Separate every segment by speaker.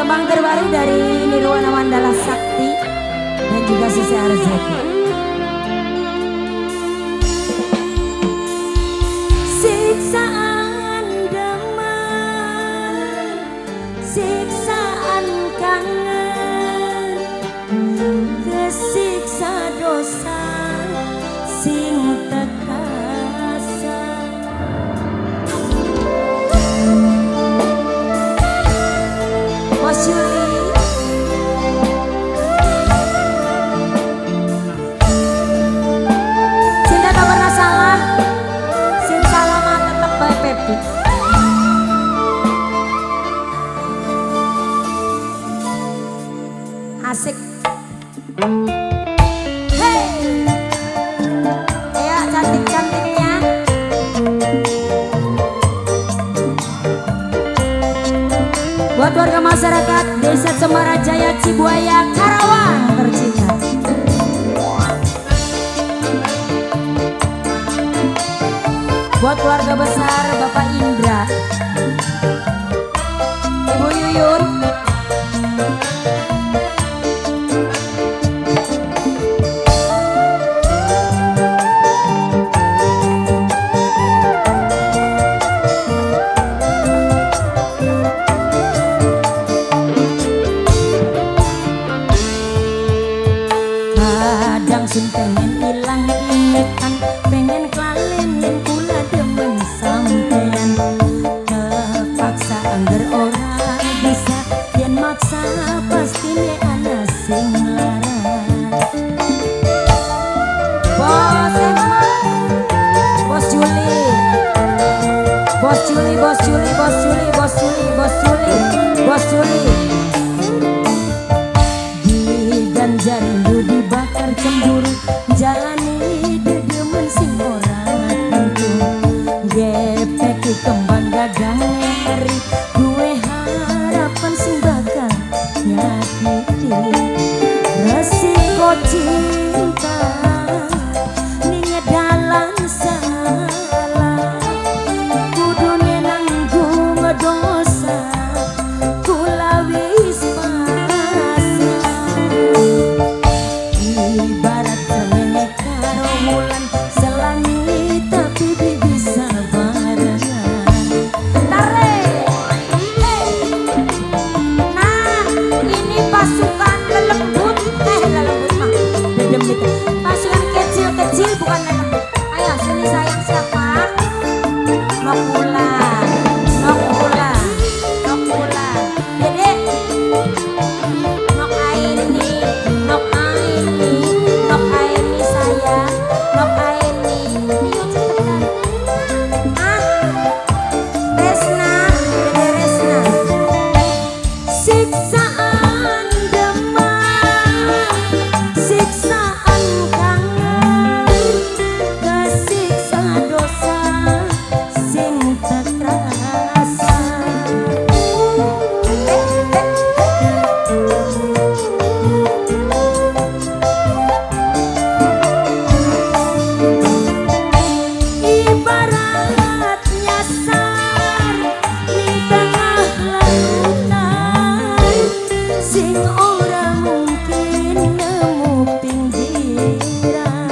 Speaker 1: Kembang terbaru dari Nirwana Mandala Sakti dan juga Sisi Arzeki. Siksaan damai, siksaan kangen, kesiksa dosa sing tekasa. Bos Yuli, cinta tak pernah salah, sing salah mah tetep bae Pepi. Asik. Hey, ayo cantik-cantiknya. Buat warga masyarakat Desa Cemarajaya Cibuaya Karawang tercinta. Buat keluarga besar Bapak Indra, Ibu Yuyun, kadang sun pengen hilang ingatan, pengen kelalengin pula demen sampean. Terpaksa angger orang bisa, yen maksa pasti ne ana sing larang. Bos Emma, Bos Juli, Bos Juli, Bos Juli, Bos Juli, Bos Juli, Bos Juli, Bos Juli. Diganjar rindu dibakar cemburu, jalani dedemen sing ora tentu. Gepek kembang gagang eri, duwe harapan sing bakal nyakiti. Resiko cinta ning dalan salah, kudune nanggung dosa, kula wis ibarat cemene karo wulan selangi tapi bisa barengan. Tarik, hey. Nah ini pasukan lelembut, lelembut mah dedem gitu. Pasukan kecil-kecil bukan lelembut. Ayo sini sayang siapa? Nokula, Nokula, Nokula, Dede, Nok Aini, Nok Aini, Nok Aini sayang, Nok Aini. Ayo cepetan. Resna, Dede Resna. Siksaan demam, siksaan kangen, kesiksa dosa sing terasa. Ibarat nyasar ning tengah lautan, sing ora mungkin nemu pinggiran.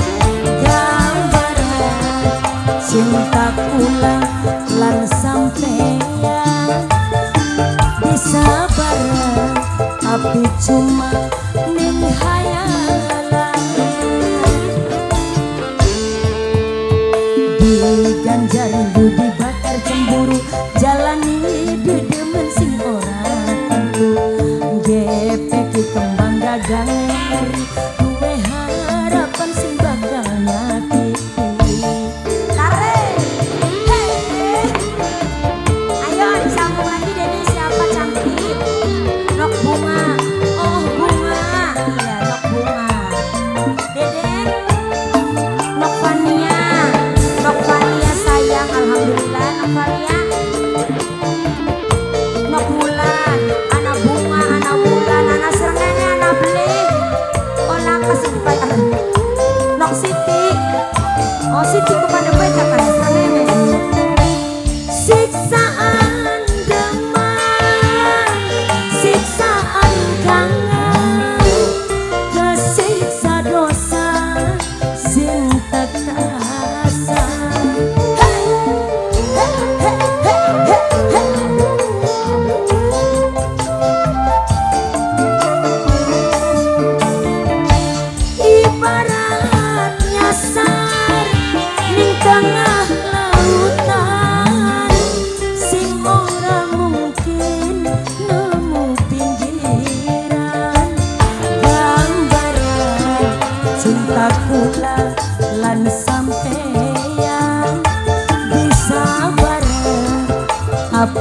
Speaker 1: Gambaran cinta kula lan sampeyan disabaran, tapi cuma ning hayalan. Diganjar rindu dibakar cemburu, jalani dedemen sing ora tentu. Gepek kembang gagang eri, duwe harapan sing bakal nyakiti. Tarik, hey. Ayo disambung lagi Dede, siapa cantik? Nok Bunga, oh Bunga, iya Nok Bunga. Dede, Nok Fania sayang.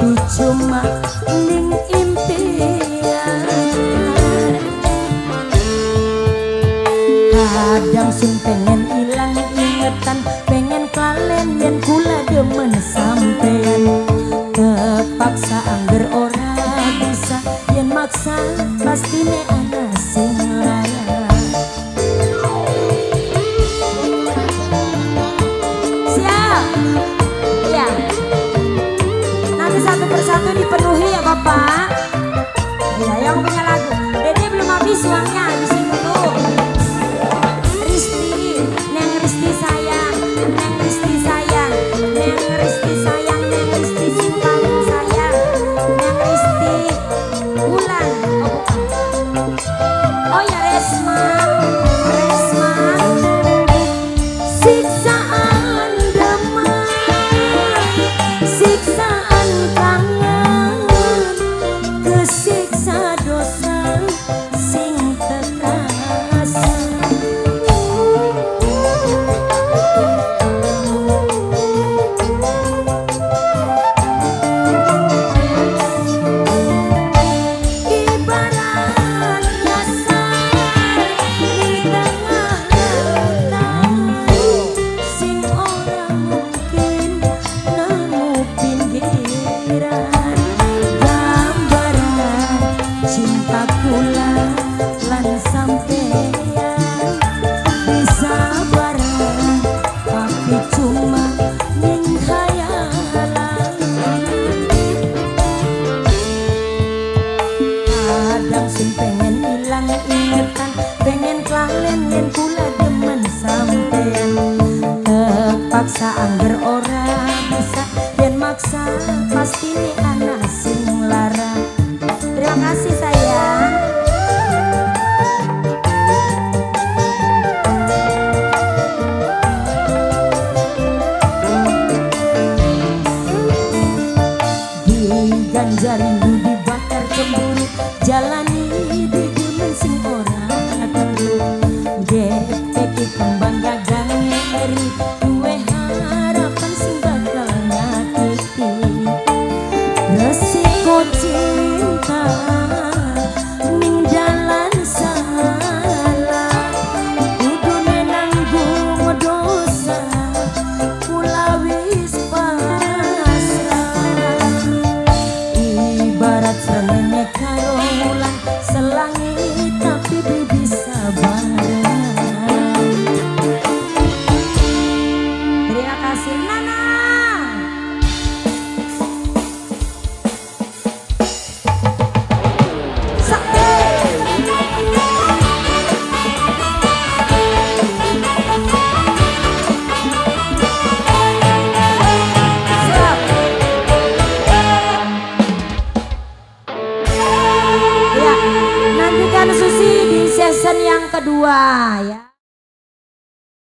Speaker 1: tapi cuma ning impian. Kadang sun pengen ilang ingetan, pengen kalen yen kula demen sampean. Terpaksa angger ora bisa, yen maksa pasti ne ana sing larang. Siap? Iya. Nanti satu persatu dipenuhi ya Bapak. Ya, yang punya lagu. Dede belum habis uangnya, habisin dulu. Risti, Neng Risti sayang, Neng Risti sayang, Neng Risti sayang, Neng Risti simpan sayang, Neng Risti Wulan. Oh bukan. Oh ya Resma, Resma. Siksaan demam, siksaan kangen, kesiksa dosa sing terasa. Ibarat nyasar di tengah lautan, sing ora mungkin nemu pinggiran. Gambaran cinta kula lan sampeyan bisa bareng tapi cuma ning khayalan. Kadang sun pengen ilang ingetan, pengen kalen yen kula demen sampean. Terpaksa angger ora bisa, yen maksa pasti ne ana sing larang. Terima kasih sayang. Diganjar rindu dibakar cemburu, jalani di gunung sing ora tentu. GPK kembang gagang eri, duwe harapan sing bakal nyakiti. Resiko cinta ning dalan salah, kudune nanggung dosa, kula wis pasrah. Ibarat srengenge karo wulan, selangit tapi bisa bareng. Terima kasih Nana. Nantikan Susi di season yang kedua ya.